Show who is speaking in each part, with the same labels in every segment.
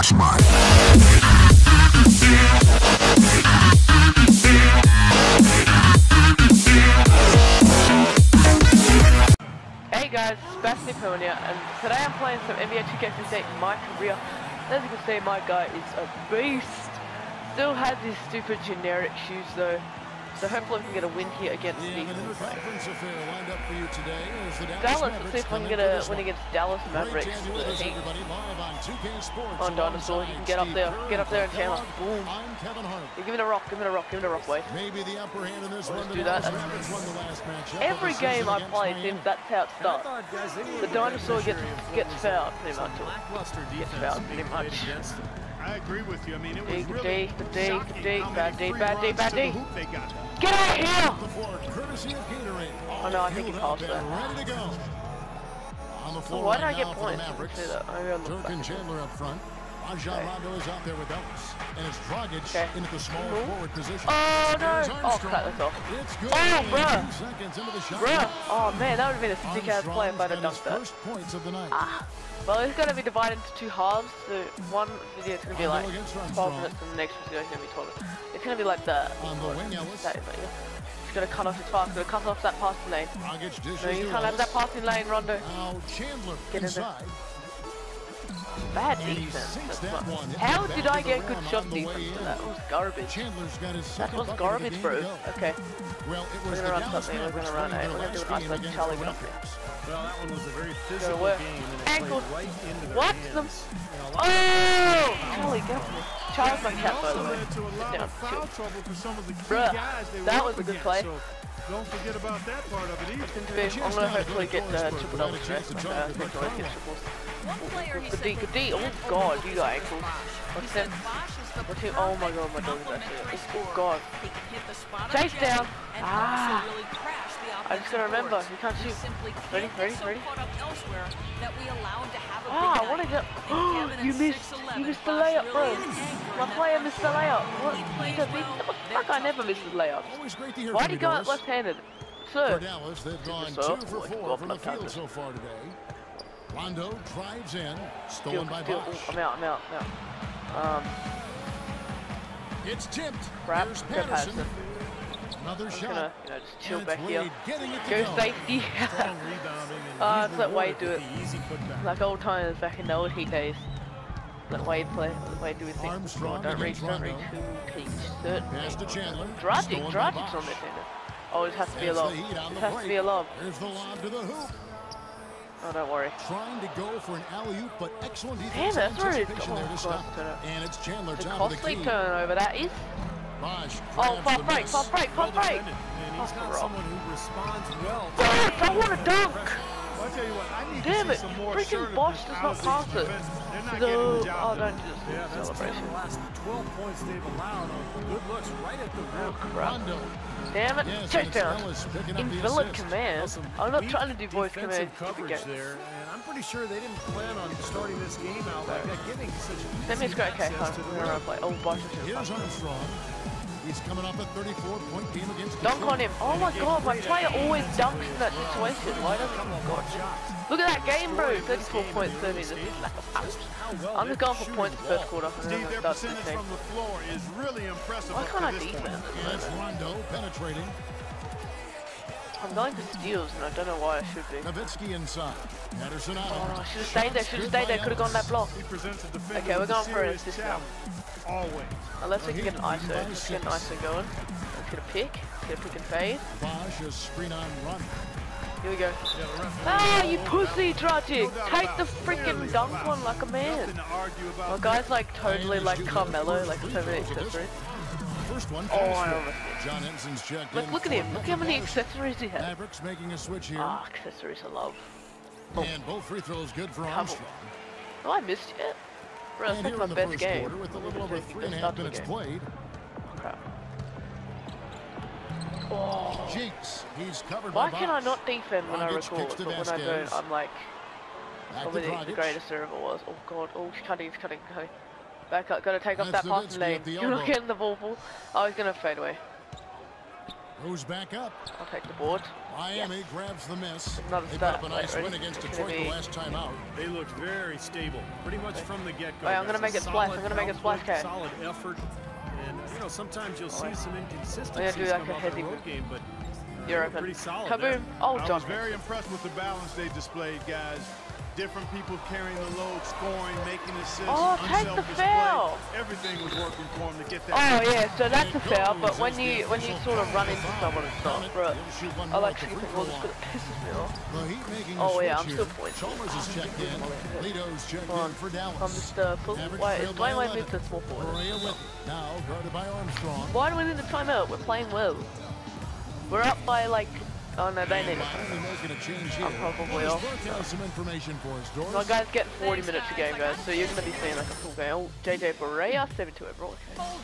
Speaker 1: Flashman.
Speaker 2: Hey guys, it's Bastico here, and today I'm playing some NBA 2K15 in my career. As you can see, my guy is a beast. Still has his stupid generic shoes though, so hopefully we can get a win here against Dallas. Let's see if we can get a win against Dallas Mavericks. On Dinosaur, you can get up there and Chandler. Boom. Yeah, give it a rock, Wade. Let's do that. Every game I play, that's how it starts. The Dinosaur gets fouled pretty much.
Speaker 3: I agree with you. I mean, it was
Speaker 2: Good
Speaker 3: really
Speaker 2: bad D. Get out here! Oh no, I think he passed that. Oh, why did I get points? See that? Maybe I'll look back.
Speaker 1: Chandler up front. Rondo is out there with Ellis. And it's Dragic into the small forward position.
Speaker 2: Oh no! Oh, cut this off. Oh, bruh! Oh man, that would have been a sick ass play if I'd have dunked that. Ah. Well, it's going to be divided into two halves. So one video is going to be like 12 minutes, and the next video is going to be 12 minutes. It's going to be like the. He's going to cut off his pass. He's going to cut off that passing lane. No, you can't have that passing lane, Rondo. Get in there. Bad defense. How did I get good shot defense to that? It was garbage. That was garbage, bro. Okay. We're going to run something. We're going to run it. We're going to do an isolate. Charlie, get up there.
Speaker 3: Well, that one was a very physical game.
Speaker 2: Ankle. What? Oh! Charlie, get up there. Charlie's my cat, by the way. Sit down. Bruh, that was a good play.
Speaker 3: Don't forget about that part of it either.
Speaker 2: I'm going to hopefully get triple double stress. I think I always get triples. Good D. Oh god, you got ankles. What's that? Oh my god, my dog is actually. Oh god. Chase down. Ah. I just gotta remember, you can't shoot. Ready? Ah, what is it? You missed the layup, bro. My player missed the layup. What the fuck? I never miss the layup. Why'd he go out left-handed? Sir.
Speaker 1: Rondo drives in, stolen by Bosh.
Speaker 2: I'm out.
Speaker 1: It's tipped.
Speaker 2: Crap.
Speaker 1: Here's Patterson. Another shot.
Speaker 2: Just chill back here. Go safety. Let's let Wade do it. Like old times back in the old Heat days. Let Wade play. Let Wade do his thing. Don't reach who teach. Dragic's on that tender. Oh, it has to be a lob.
Speaker 1: Here's the lob to the hoop.
Speaker 2: Oh, don't worry.
Speaker 1: Trying to go for an alley-oop, but excellent defense.
Speaker 2: Damn, that's where it's
Speaker 1: there to stop. And it's Chandler top of the key.
Speaker 2: Costly turnover, that is. Oh, fast break.
Speaker 3: And he's got someone who responds well.
Speaker 2: I want to dunk.
Speaker 3: Well, I tell you what, I need
Speaker 2: Damn
Speaker 3: to
Speaker 2: it,
Speaker 3: see some more
Speaker 2: freaking Bosh does not pass it.
Speaker 3: No,
Speaker 2: Oh, don't do this.
Speaker 3: Yeah, that's
Speaker 2: Celebration.
Speaker 3: the last 12 points they've allowed on good looks right at the rim.
Speaker 1: Rondo.
Speaker 2: Damn it, check down. Invalid command. I'm not trying to do voice command.
Speaker 3: Coverage there, and I'm pretty sure they didn't plan on starting this game out like that, giving such
Speaker 2: That means great. Okay, fine. We're gonna play. Oh, Bosh is
Speaker 1: Here's Armstrong. He's coming up a 34-point game against
Speaker 2: Dunk on him. Oh my god, my player always dunks in that situation. Why doesn't he? God. Look at that game, bro. 34 points, 30. This is like a pouch. I'm just going for points first quarter. And then I'm
Speaker 3: their
Speaker 2: gonna start
Speaker 3: percentage from the floor is really impressive.
Speaker 2: Why can't I defend?
Speaker 1: That's Rondo penetrating.
Speaker 2: I'm going for steals, and I don't know why I should be.
Speaker 1: Nowitzki inside. Patterson out.
Speaker 2: Oh, I should have stayed there. Could have gone that block. Okay, we're going for an assist now.
Speaker 3: Always.
Speaker 2: Unless we can get an ISO. Let's get an ISO going. Let's get a pick. Get a pick and fade.
Speaker 1: Bosh, a screen on run.
Speaker 2: Here we go. Ah, you pussy, Dragic! Take the freaking dunk one like a man. My guy's like totally like Carmelo, like so many accessories.
Speaker 1: First one.
Speaker 2: Oh, I almost did.
Speaker 1: John Henson's checked in.
Speaker 2: Look at him. Look how many accessories he has.
Speaker 1: Mavericks making a switch here.
Speaker 2: Ah, accessories I love.
Speaker 1: And both free throws good for Armstrong.
Speaker 2: Oh, I missed it. Bro, that's like my best game.
Speaker 1: Quarter with a little over 3.5 minutes played.
Speaker 2: Oh, crap. Oh.
Speaker 1: Jinx, he's covered
Speaker 2: Why
Speaker 1: by
Speaker 2: can I
Speaker 1: Bosh.
Speaker 2: not defend when I record, but when I
Speaker 1: Vasquez.
Speaker 2: don't, I'm like
Speaker 1: Back
Speaker 2: probably
Speaker 1: to
Speaker 2: the
Speaker 1: Dragic.
Speaker 2: greatest there ever was. Oh god, oh he's cutting. Back up, gotta take off that
Speaker 1: That's
Speaker 2: passing
Speaker 1: Nowitzki
Speaker 2: lane.
Speaker 1: at the
Speaker 2: You're not
Speaker 1: elbow.
Speaker 2: getting the ball. Oh, he's gonna fade away.
Speaker 1: Goes back up.
Speaker 2: I'll take the board.
Speaker 1: Miami grabs the miss.
Speaker 2: Another
Speaker 1: They put
Speaker 2: start.
Speaker 1: up a nice win against Detroit the last time out.
Speaker 3: They looked very stable, pretty much from the get-go.
Speaker 2: Wait, I'm gonna make it splash. I'm gonna make it splash, Cat.
Speaker 3: Solid effort, and you know sometimes you'll see some inconsistencies
Speaker 2: I'm gonna do like
Speaker 3: come
Speaker 2: a
Speaker 3: up in
Speaker 2: heavy
Speaker 3: the road game, but
Speaker 2: you're open.
Speaker 3: pretty solid.
Speaker 2: Kaboom! Oh,
Speaker 4: I
Speaker 2: John.
Speaker 4: was very impressed with the balance they displayed, guys. Different people carrying the load, scoring, making assists.
Speaker 2: Oh, take the foul!
Speaker 4: Everything was working for him to get that.
Speaker 2: Oh yeah, so that's a foul. But when you sort of run into someone and stuff, bro, I like shooting people just because it pisses me off. Oh yeah, I'm still pointing.
Speaker 1: Chalmers is checked in. Lito's checked in for Dallas.
Speaker 2: I'm just wait, explain why I moved to small forward.
Speaker 1: Now guarded by Armstrong.
Speaker 2: Why do we need the timeout? We're playing well. We're up by like. Oh no, they need it. I'm probably off.
Speaker 1: Some information for us, Doris.
Speaker 2: My guys getting 40 minutes a game, guys, so you're going to be seeing like a full game. Oh, JJ Barea, 7-2 overall.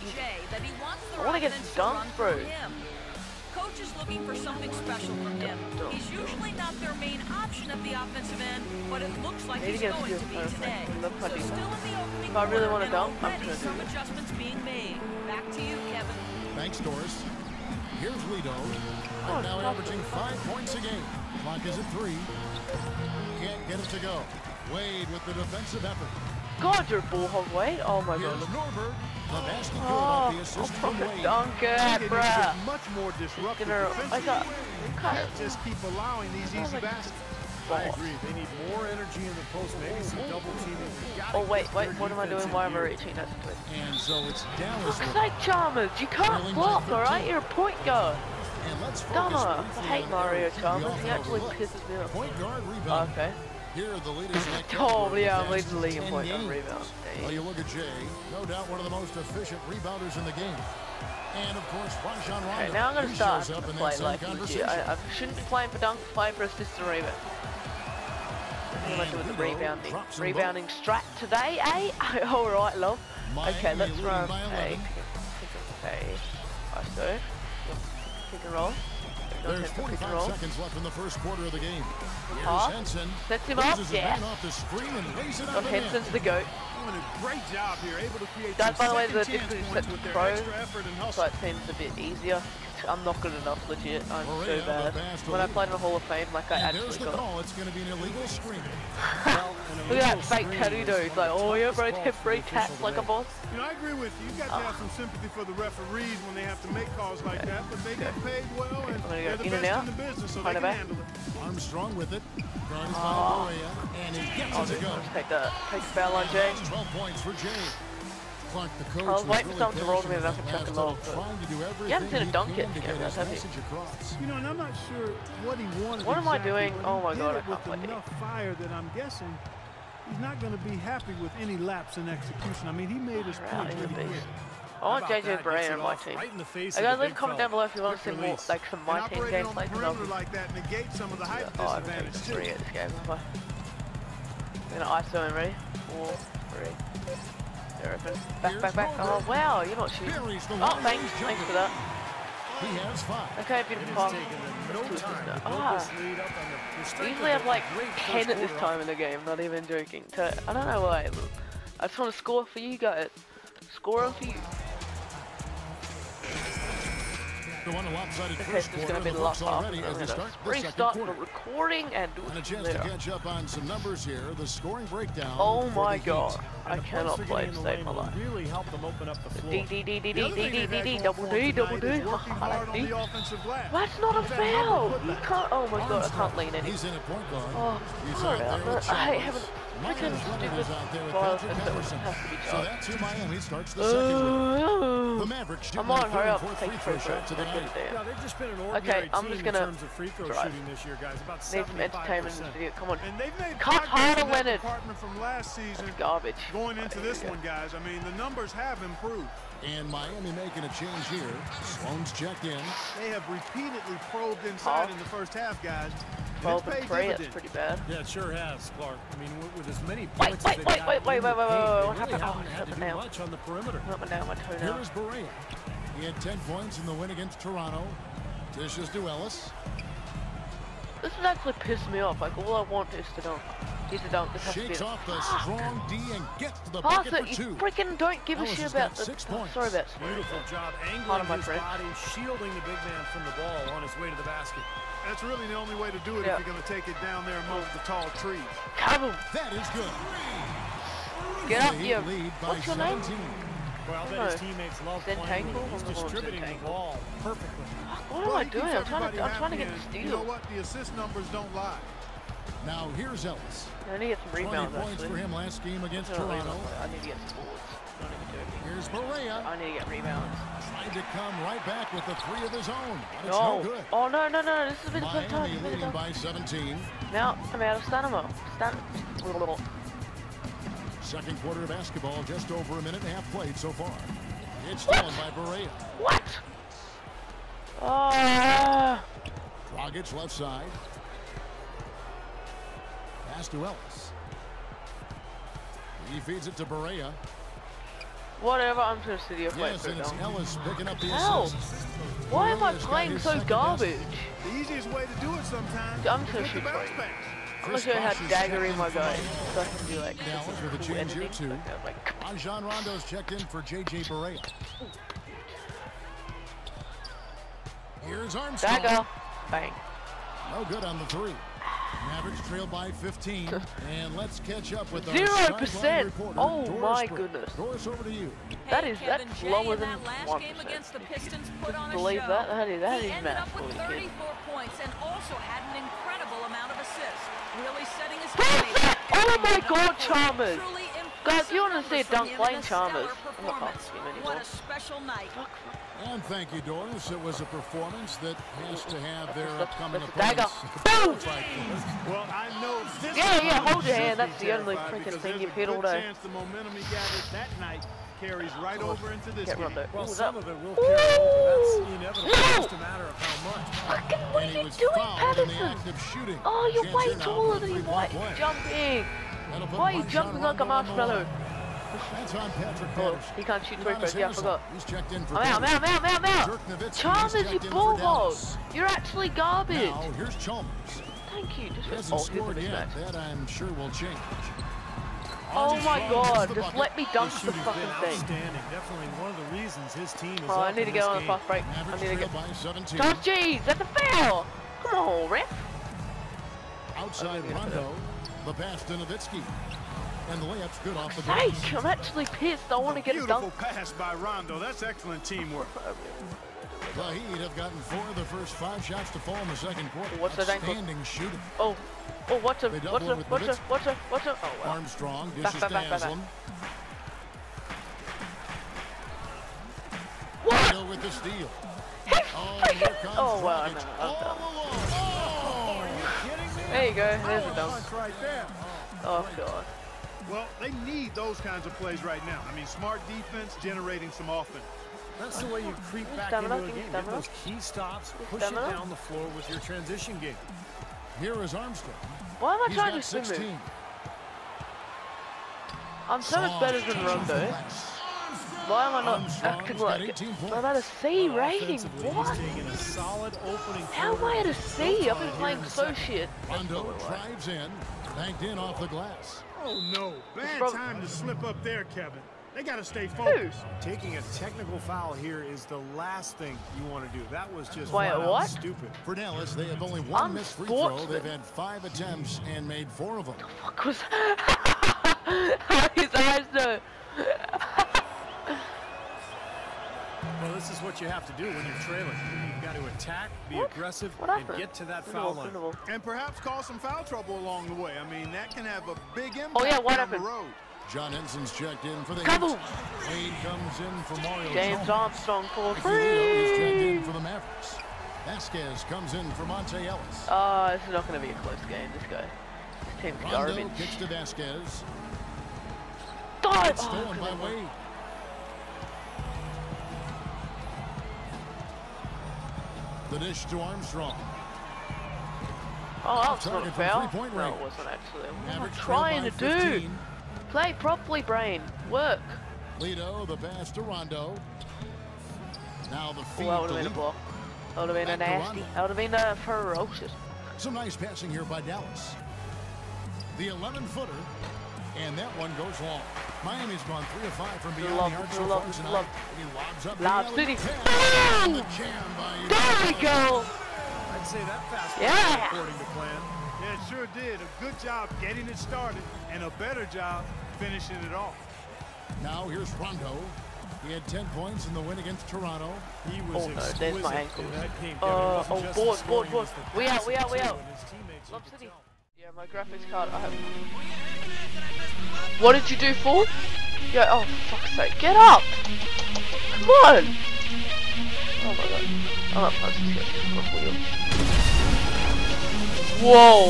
Speaker 2: I want to get some dunks, bro.
Speaker 5: Coach is looking for something special from him. He's usually not their main option at the offensive end, but it looks like he's going to be today. So still in the opening
Speaker 2: if I really want to dunk, I'm
Speaker 5: already
Speaker 2: just
Speaker 5: some adjustments being made. Back to you, Kevin.
Speaker 1: Thanks, Doris. Here's Lito. Right now averaging 5 points a game. Clock is at 3. Can't get it to go. Wade with the defensive effort.
Speaker 2: God, you're ball hog, Wade. Oh my god.
Speaker 1: Here's Norberg. The basket good off the assist from Wade.
Speaker 2: Dunk it, bruh.
Speaker 4: Much more disruptive
Speaker 2: I got.
Speaker 4: can't just keep allowing these easy baskets.
Speaker 3: I agree. They need more energy in the post, maybe some double teaming.
Speaker 2: Oh wait, what am I doing? Why am I reaching? That's the twist.
Speaker 1: And so it's Dallas.
Speaker 2: It's like Chalmers. You can't block, alright? You're a point guard.
Speaker 1: And let's
Speaker 2: Dumber. I hate Mario Chalmers. He actually pisses me off.
Speaker 1: Point guard rebound.
Speaker 2: Okay.
Speaker 1: Here are the leaders.
Speaker 2: Oh yeah, I'm leading the league in point guard rebound.
Speaker 1: Well, you look at Jay, no doubt one of the most efficient rebounders in the game. And of course, Rajon Rondo.
Speaker 2: Okay, now I'm gonna start to
Speaker 1: up in
Speaker 2: play
Speaker 1: that
Speaker 2: like
Speaker 1: same
Speaker 2: legit. I shouldn't be playing for dunks, playing for assists and rebound. What am I doing with the rebounding? Rebounding strat today, eh? Alright, love. Okay, let's run a ISO. Pick and roll.
Speaker 1: There's 45 seconds left in the first quarter of the game. Here's Henson.
Speaker 2: Sets him up, yeah.
Speaker 1: Off the screen and lays it
Speaker 2: Got Henson's the GOAT.
Speaker 4: Doing a great job here, able to create
Speaker 2: That, by the way, the
Speaker 4: second
Speaker 2: difficulty
Speaker 4: chance
Speaker 2: set
Speaker 4: points
Speaker 2: with
Speaker 4: with their
Speaker 2: pro,
Speaker 4: extra effort and hustle.
Speaker 2: so it seems a bit easier. I'm not good enough, legit. I'm so bad. When I played in the Hall of Fame, like I actually got.
Speaker 1: Call. It's going to be an illegal screen.
Speaker 2: Look at that fake tattoo dude. He's like, oh yeah, bro, temporary tats like a boss.
Speaker 4: You know, I agree with you. You got to have some sympathy for the referees when they have to make calls like that, but they get paid well, and they're the best in the business, so they can handle it.
Speaker 1: Armstrong with it. Guarded by Barea, and he gets it to go.
Speaker 2: Take the foul on Jay.
Speaker 1: 12 points for Jay. Clark, the coach,
Speaker 2: I was waiting for someone to roll to me and I could chuck a lob, but you haven't seen a dunk yet, that's heavy.
Speaker 4: You know, and I'm not sure what he wanted.
Speaker 2: What am I doing? Oh my god, I
Speaker 4: with
Speaker 2: can't play
Speaker 4: enough fire that I'm guessing he's not going to be happy with any lapse in execution. I mean, he made his point pretty quick.
Speaker 2: I want JJ Barea on my team.
Speaker 3: Right in the face
Speaker 2: Hey guys,
Speaker 3: of the
Speaker 2: leave a comment down below if you want to see more, like some my team gameplay.
Speaker 4: Like that negates some of the height
Speaker 2: Oh, I'm taking
Speaker 4: disadvantage
Speaker 2: 3 at this game. I'm gonna ISO him, ready? 4, 3. They're open. Back. Oh wow, you're not shooting. Oh, thanks for that.
Speaker 1: He has 5.
Speaker 2: Okay, beautiful pass. Usually I have like 10 at this time in the game, not even joking. So, I don't know why. I just want to score for you guys. Score for you. Okay, this is going to be the last half. I'm going to restart the recording and do
Speaker 1: a
Speaker 2: it
Speaker 1: chance
Speaker 2: later.
Speaker 1: to catch up on some numbers here. The scoring breakdown.
Speaker 2: Oh my god. I cannot play to save my life.
Speaker 3: Really help them open up the floor.
Speaker 2: D, double D. That's not a foul! You can't, oh my god, I can't lean any.
Speaker 1: He's in a point guard.
Speaker 2: Oh, sorry about that. I hate having freaking stupid balls that has to be
Speaker 1: So
Speaker 2: charged.
Speaker 1: that's who Miami starts the second. The Mavericks
Speaker 2: Come on, hurry up, take free throws.
Speaker 3: Yeah, they've just been an ordinary
Speaker 2: I'm
Speaker 3: team
Speaker 2: just
Speaker 3: in
Speaker 2: gonna
Speaker 3: terms of free throw
Speaker 2: drive.
Speaker 3: shooting this year, guys. About
Speaker 2: Need some entertainment in
Speaker 3: 75%.
Speaker 2: this video. Come on.
Speaker 4: And they've made
Speaker 2: Cut
Speaker 4: progress
Speaker 2: harder,
Speaker 4: in that
Speaker 2: Leonard.
Speaker 4: department from last season.
Speaker 2: Garbage.
Speaker 4: Going into this one, guys. I mean, the numbers have improved.
Speaker 1: And Miami making a change here. Sloan's checked in.
Speaker 4: They have repeatedly probed inside in the first half, guys.
Speaker 2: 12 and 3, that's pretty bad.
Speaker 3: Yeah, it sure has, Clark. I mean, with as many
Speaker 2: Wait,
Speaker 3: points as they've got in the paint,
Speaker 2: what
Speaker 3: they
Speaker 2: happened?
Speaker 3: really
Speaker 2: Oh,
Speaker 3: haven't had
Speaker 2: shut
Speaker 3: to
Speaker 2: it
Speaker 3: do
Speaker 2: down.
Speaker 3: much on the perimeter.
Speaker 2: Put my down my toe
Speaker 1: Here
Speaker 2: now.
Speaker 1: is Barea. He had 10 points in the win against Toronto. Dishes to Ellis.
Speaker 2: This is actually pissing me off. Like, all I want is to dunk. This has
Speaker 1: Shakes
Speaker 2: to be
Speaker 1: off the strong D and gets to the
Speaker 2: pass
Speaker 1: bucket
Speaker 2: it,
Speaker 1: for 2.
Speaker 2: you freaking don't give a shit about the...
Speaker 1: 6 points.
Speaker 2: Sorry about
Speaker 3: Beautiful job angling his body, shielding the big man from the ball on his way to the basket.
Speaker 4: That's really the only way to do it if you're going to take it down there amongst the tall trees.
Speaker 2: Kaboom!
Speaker 1: That is good.
Speaker 2: Get up, you.
Speaker 1: What's your name?
Speaker 3: Well, I bet his teammates love playing with him. He's distributing the ball perfectly.
Speaker 2: What am I doing? I'm trying to get the steal.
Speaker 4: You know what? The assist numbers don't lie.
Speaker 1: Now here's Ellis.
Speaker 2: I need to get some rebounds.
Speaker 1: 20 points for him last game against Toronto.
Speaker 2: I need to get some boards. Don't even do anything.
Speaker 1: Here's Barea.
Speaker 2: I need to get rebounds.
Speaker 1: Trying to come right back with the 3 of his own. But it's
Speaker 2: no
Speaker 1: good.
Speaker 2: Oh no. This has been the first time.
Speaker 1: Miami leading by 17.
Speaker 2: Now I'm out of stamina.
Speaker 1: Second quarter of basketball, just over a minute and a half played so far. It's stolen by Barea.
Speaker 2: What?
Speaker 1: Dragic left side. Pass to Ellis. He feeds it to Barea.
Speaker 2: Whatever, I'm just sitting here playing.
Speaker 1: Yes, and it's Ellis picking up the
Speaker 2: assist. Why am I playing so garbage?
Speaker 4: The easiest way to do it sometimes.
Speaker 2: I'm just gonna shoot for you. I'm gonna show you how to dagger in my guy. So I can do like
Speaker 1: Dallas with a
Speaker 2: cool
Speaker 1: change here too.
Speaker 2: like,
Speaker 1: Rajon Rondo's checked in for JJ Barea. Here's Armstrong.
Speaker 2: Dagger. Bang.
Speaker 1: No good on the 3. Mavericks trailed by 15, and let's catch up with
Speaker 2: 0%. Oh
Speaker 1: Doris
Speaker 2: my
Speaker 1: Burke.
Speaker 2: goodness.
Speaker 1: Doris, over to you.
Speaker 2: That's lower than 1%. Believe that? That is math.
Speaker 5: With 34 points and also had an incredible amount of assists. Really setting his teammates.
Speaker 2: Oh my God, Chalmers! Guys, if you want to see a dunk playing Chalmers, I'm not asking him anymore.
Speaker 5: What a special night.
Speaker 1: And thank you, Doris. It was a performance that has to have their upcoming
Speaker 2: dagger.
Speaker 1: opponents.
Speaker 2: Boom!
Speaker 4: Well, I know this
Speaker 2: Yeah, hold your hand. That's the only freaking thing you've hit all day.
Speaker 4: The momentum he gathered that night carries right over into this game.
Speaker 3: Well, some of it will carry over. That's inevitable. It's just a matter of how much.
Speaker 2: Fucking, what are you doing, Patterson? Oh, you're way taller than you. Why are you jumping? Why are you jumping like a marshmallow?
Speaker 1: That's on Patrick
Speaker 2: Oh,
Speaker 1: Patterson.
Speaker 2: he can't shoot free throws. Yeah, I forgot.
Speaker 1: He's checked in for
Speaker 2: I'm out. Chalmers, you bullhog. You're actually garbage.
Speaker 1: Now, here's Chalmers.
Speaker 2: Thank you.
Speaker 1: He hasn't scored yet. That I'm sure will change.
Speaker 2: Oh my God, just let me dunk the fucking thing.
Speaker 3: Outstanding. Definitely one of the reasons his team is
Speaker 2: I need to go on a fast break. I need to get... Touch G's, that's a foul! Come on, ref!
Speaker 1: Outside Rondo, the pass to Nowitzki. And the layup's good off the
Speaker 2: glass.
Speaker 1: glass.
Speaker 2: I'm actually pissed. I want to get a dunk.
Speaker 4: Beautiful pass by Rondo. That's excellent teamwork.
Speaker 1: The Heat have gotten 4 of the first 5 shots to fall in the second quarter.
Speaker 2: What's the
Speaker 1: outstanding shooting.
Speaker 2: Oh, what's a? Oh, wow.
Speaker 1: Armstrong dishes to Haslam.
Speaker 2: What?
Speaker 1: With the steal.
Speaker 2: Oh, wow, I'm done.
Speaker 4: Oh, are you kidding me?
Speaker 2: There you go. There's a dunk.
Speaker 4: Right there.
Speaker 2: Oh, God.
Speaker 4: Well, they need those kinds of plays right now. I mean, smart defense generating some offense.
Speaker 3: That's the way you creep back into a game. Get those key stops, push it down the floor with your transition game.
Speaker 1: Here is Armstrong.
Speaker 2: Why am I trying to swim it? I'm so much better than Rondo. Why am I not acting like it? I'm at a C rating. What? How am I at a C? I've been playing so shit.
Speaker 1: Rondo drives in, banked in off the glass.
Speaker 4: Oh no, bad time to slip up there, Kevin. They got to stay focused.
Speaker 3: Taking a technical foul here is the last thing you want to do. That was just stupid.
Speaker 1: For Dallas, they have only 1 missed free throw. They've had 5 attempts and made 4 of them.
Speaker 2: What was his eyes though?
Speaker 3: Well, this is what you have to do when you're trailing. You've got to attack, be aggressive, and get to that foul line.
Speaker 4: And perhaps cause some foul trouble along the way. I mean, that can have a big impact
Speaker 2: on
Speaker 4: the road.
Speaker 1: John Henson's checked in for the Heat. Wade comes in for Mario
Speaker 2: James Armstrong for 3.
Speaker 1: He's checked in for the Mavericks. Vasquez comes in for Monte Ellis.
Speaker 2: This is not going to be a close game, this guy. This team's garbage.
Speaker 1: Rondo kicks to Vasquez.
Speaker 2: God!
Speaker 1: Stolen by Wade. The dish to Armstrong.
Speaker 2: Oh, that's not a foul. No, it wasn't actually. What am I trying to do? Play properly, brain. Work.
Speaker 1: Lido, the pass to Rondo. Now the feed.
Speaker 2: That would have been a block. That would have been a nasty. That would have been a ferocious.
Speaker 1: Some nice passing here by Dallas. The 11-footer, and that one goes long. Miami's gone 3 of 5 from beyond the arc so far tonight. He lobs up
Speaker 2: Lob City.
Speaker 1: There
Speaker 2: we go.
Speaker 3: I'd say that fast
Speaker 2: yeah.
Speaker 3: according to plan.
Speaker 4: Yeah, it sure did. A good job getting it started, and a better job finishing it off.
Speaker 1: Now here's Rondo. He had 10 points in the win against Toronto.
Speaker 3: He was
Speaker 2: there's my ankle. Board. We out. Lob City. Yeah, my graphics card. I have. What did you do, Ford? Yeah. Oh, fuck's sake! Get up! Come on! Oh my god! I'm not punching this wheel. Whoa!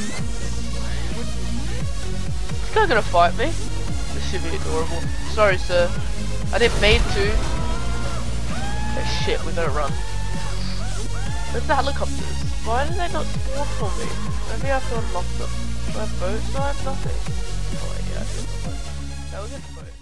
Speaker 2: This guy gonna fight me? This should be adorable. Sorry, sir. I didn't mean to. Oh shit, we gotta run. Where's the helicopters? Why did they not spawn for me? Maybe I have to unlock them. Do I have boats? No, I have nothing. Oh yeah, I have boats. That was it, boat.